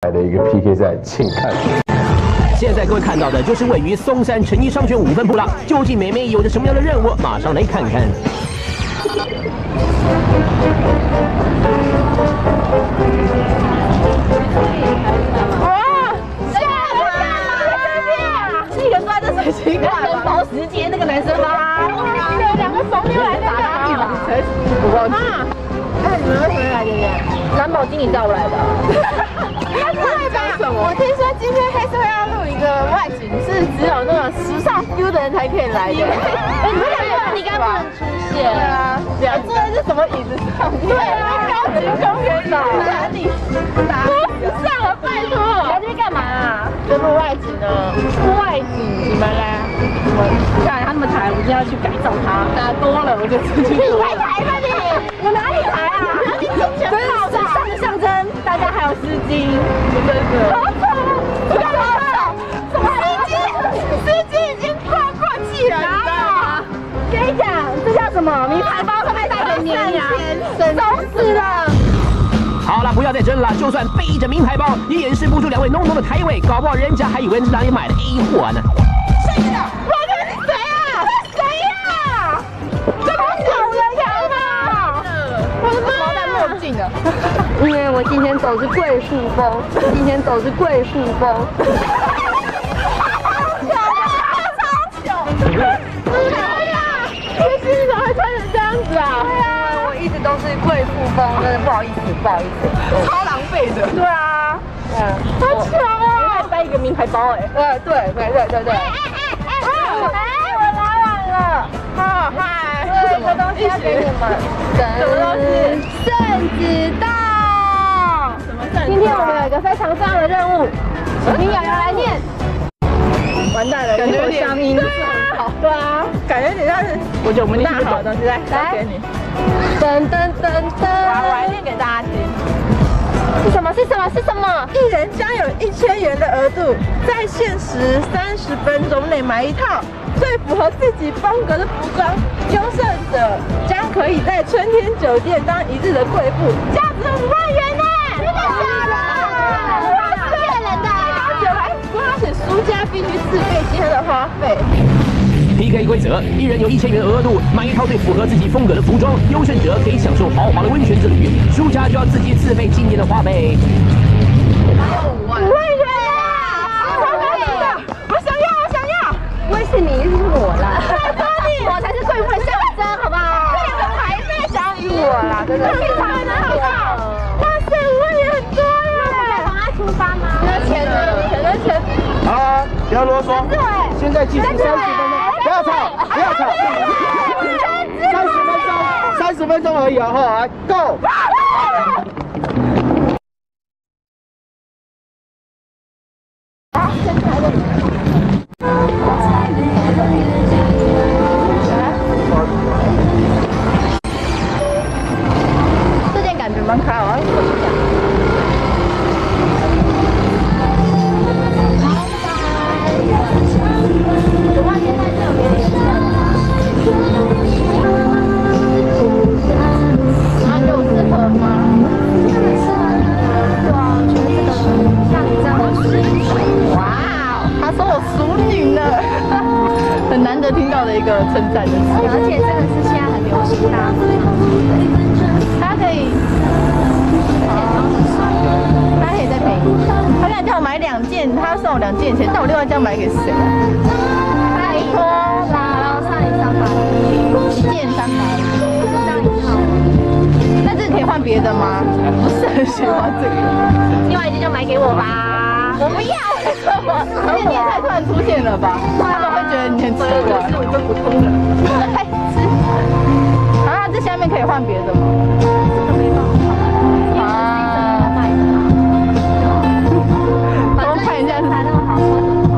的一个 PK 赛，请看。 现在各位看到的就是位于松山成衣商圈5分铺了，究竟美眉有着什么样的任务？马上来看看。 哇！下是一个坐在这水晶馆人保时捷那个男生吗？有2个熟妞来打他一把，我忘记。哎，你们为什么来这边？蓝宝经理叫我来的。我听说今天黑社会要录一个外景，是只有那种时尚 feel 的人才可以来的。你们2个应该不能出现。对啊，坐在这什么椅子上面？对啊，高级公园哪里？不上了，拜托！来这边干嘛啊？就录外景呢。录外景，你们嘞？我看他那么抬，我就要去改造它。打多了，我就出去。你才抬吧你！我哪里抬啊？你金钱豹的上的象征，大家还有丝巾，真的。干嘛？什么丝巾？丝巾已经快过气了，你知道吗？跟你讲，这叫什么？名牌包上面带着绵羊，走死了。 好了，不要再争了。就算背着名牌包，也掩饰不住2位浓浓的台味，搞不好人家还以为是哪里买的 A 货呢。 谁的？我的是谁啊？谁呀？这么小人啊！我的妈！戴墨镜的。因为我今天走是贵妇风，今天走是贵妇风。超糗！其实你怎么会穿成这样子啊？对啊，我一直都是贵妇风，真的不好意思，不好意思。超狼狈的。对啊。好巧啊！带一个名牌包哎。对。我来晚了。好嗨。有一个东西要给你们。什么东西？圣子豆。今天我们有一个非常重要的任务，请瑶瑶来念。完蛋了，感觉有点乡音，对啊，对啊，感觉有点像是我觉得我们大好的东西来给你。噔，我来念给大家听。是什么？一人将有1000元的额度，在限时30分钟内买一套最符合自己风格的服装，优胜者将可以在春天酒店当1日的贵妇，价值5万元呢！真的假的？骗人的！而且输家必须自费今天的花费。 PK 规则：一人有1000元额度，买一套最符合自己风格的服装，优胜者可以享受豪华的温泉之旅，输家就要自己自费今年的花费。 5万元啊！我想要！不会是你，是我啦！我才是贵妇的象征，好不好？这个牌最想与我啦，真的。非常好笑！哇塞，5万元很多耶！帮他出发吗？那钱呢？ 好啊，不要啰嗦。现在计时30分钟，不要吵，30分钟而已啊！哈，来 ，Go！ 这件感觉蛮可爱，我要试一下。很难得听到的一个称赞的词， 而且这个是现在很流行的， 他可以再赔。他刚才叫我买2件，他送我2件钱，但我另外一件买给谁？拜托啦，然后上你300，1件300，这样1套。那这个可以换别的吗？不是很喜欢这个，另外1件就买给我吧。我不要，为什么？而且你也太突然出现了吧？他们会觉得你很奇怪。是我一个普通人。白痴。啊，这下面可以换别的吗？ 这个没办法，因为这是一整个卖的啦。 我看一下才那么好穿。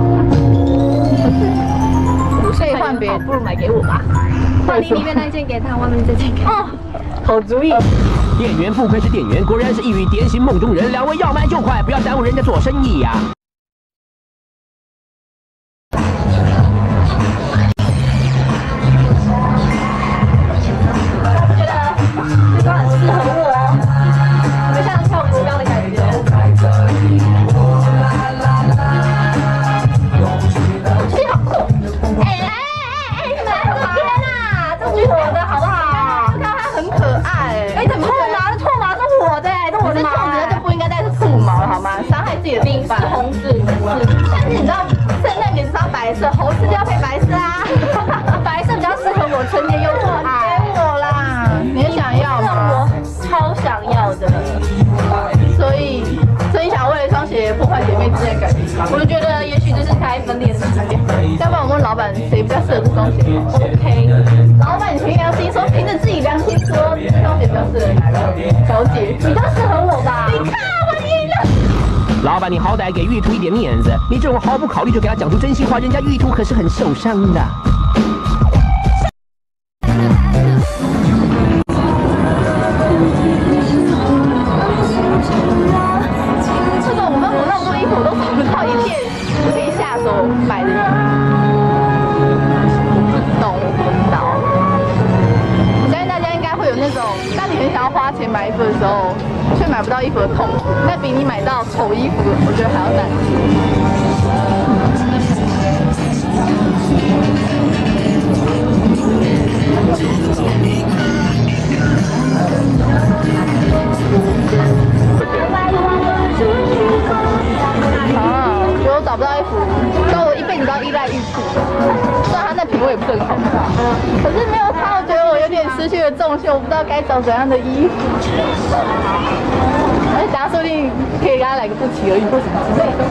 可以换别的， 不如买给我吧。换你里面那件给他，外面这件给我。 好主意。 店员不愧是店员，果然是一语点醒梦中人。2位要卖就快，不要耽误人家做生意呀！ 觉得这个很适合我，有像跳舞一样的感觉。 自己的地方。红字，但是你知道圣诞节是要白色，红字就要配白色啊。白色比较适合我春天又可爱。给我啦，你也想要吗？我超想要的。所以你想为了一双鞋破坏姐妹之间的感情？我就觉得也许这是开分裂的时间。要不然我问老板谁比较适合这双鞋 ？OK。老板，你凭良心说，凭着自己良心说，这双鞋比较适合哪个小姐？比较适合我吧？你看我赢了。 老板，你好歹给玉兔一点面子，你这种毫不考虑就给他讲出真心话，人家玉兔可是很受伤的。 这个我们那么多衣服，我都找不到一件可以下手买的衣服。不懂。我相信大家应该会有那种，当你很想要花钱买衣服的时候，却买不到衣服的痛苦，那比你买到丑衣服，我觉得还要难。我找不到衣服，所以我一辈子都要依赖玉兔。虽然他那品味也不是很好，可是没有他，我觉得我有点失去了重心，我不知道该找怎样的衣服。而且等下说不定可以给他来个不期而遇或什么之类的。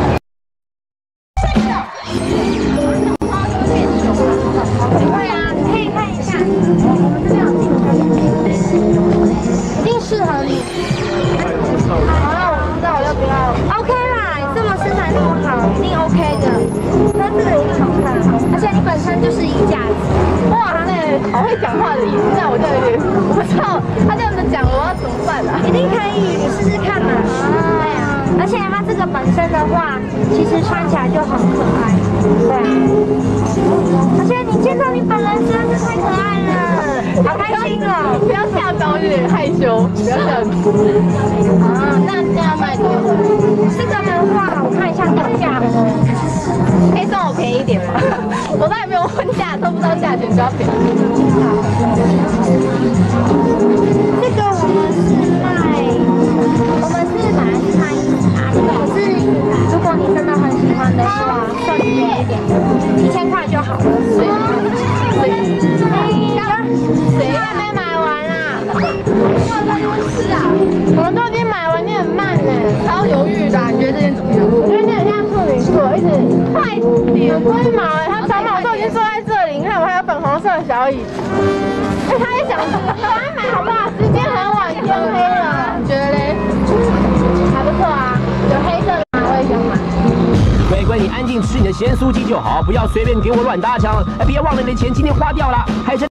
对啊，你可以看一下，我们这边有竞争，一定适合你。 好，那我不知道我要不要。 OK 啦，你这么身材那么好，一定 OK 的。那这个也很好看，而且你本身就是衣架子。 哇，他那好会讲话的意思，这样我就有点，我不知道他这样子讲我要怎么办啊？ 一定可以，你试试看嘛。对啊，而且它这个本身的话，其实穿起来就很可爱。对啊，而且你见到你本人真的是太可爱了，好开心哦！ 不要吓到，有点害羞，不要这样子。啊，那这样卖多少？ 这个的话，我看一下定价， 可以算我便宜一点吗？我都还没有问价，都不知道价钱就要便宜。 这个我们是本来是卖如果你真的很喜欢的话，算便宜一点，1000块就好了。 谁还没买完啊？是啊，我们都已经买完，你很慢呢，超犹豫的。你觉得这件怎么样？我觉得你很像处女座，一直快点龟毛哎，它长毛都已经坐在这里，你看我还有粉红色的小椅子。哎，他也想赶快买好不好？时间很晚，天黑了，你觉得嘞？还不错啊，有黑色的吗？我也想买。 乖乖，你安静吃你的咸酥鸡就好，不要随便给我乱搭腔。别忘了你的钱今天花掉了，还是。